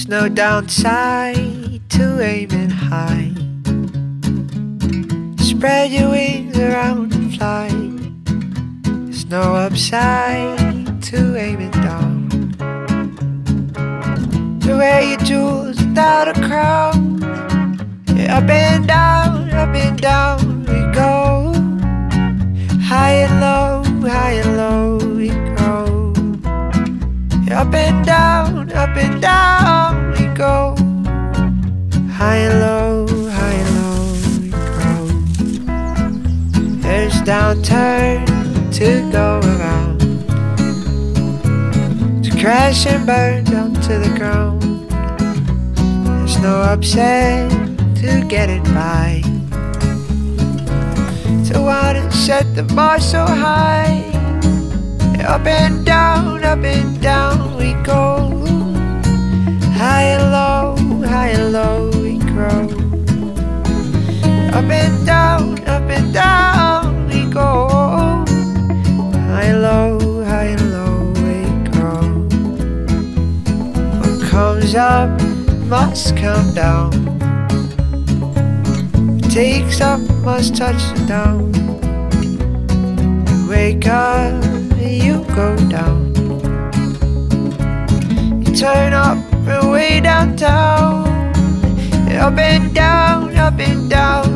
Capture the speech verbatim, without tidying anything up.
There's no downside to aiming high. Spread your wings around and fly. There's no upside to aiming down. To wear your jewels without a crown. Yeah, up and down, up and down we go. High and low, high and low we go. Yeah, up and down, up and down we go. High and low, high and low we go. There's downturn to go around, to crash and burn down to the ground. There's no upset to getting by, to want to set the bar so high. Up and down, up and down we go. High and low, high and low we grow. Up and down, up and down we go. High and low, high and low we grow. What comes up must come down. What takes up must touch down. You wake up, you go down. You turn up and way downtown. Up and down, up and down